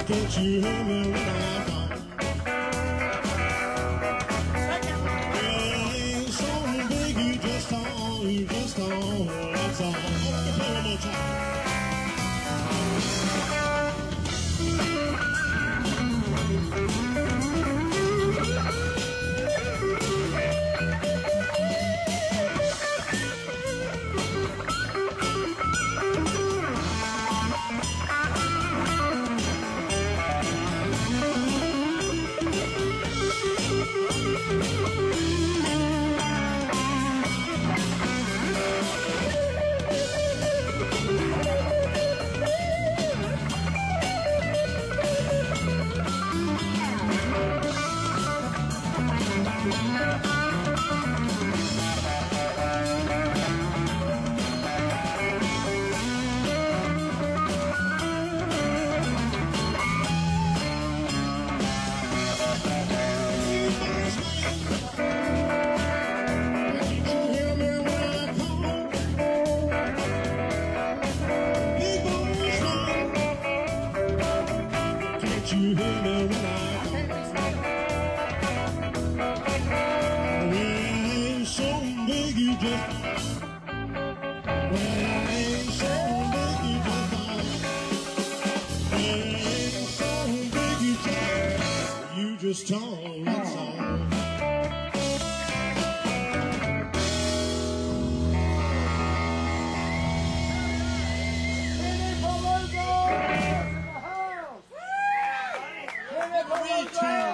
Can't you hear me when I call? Well, ain't so big, you just don't, that's all. Let me play one more time. You hear me when I call? Well, I ain't so big, you just. Well, I ain't so big, you just. Well, I ain't so big, you just talk. That's all. Three, two,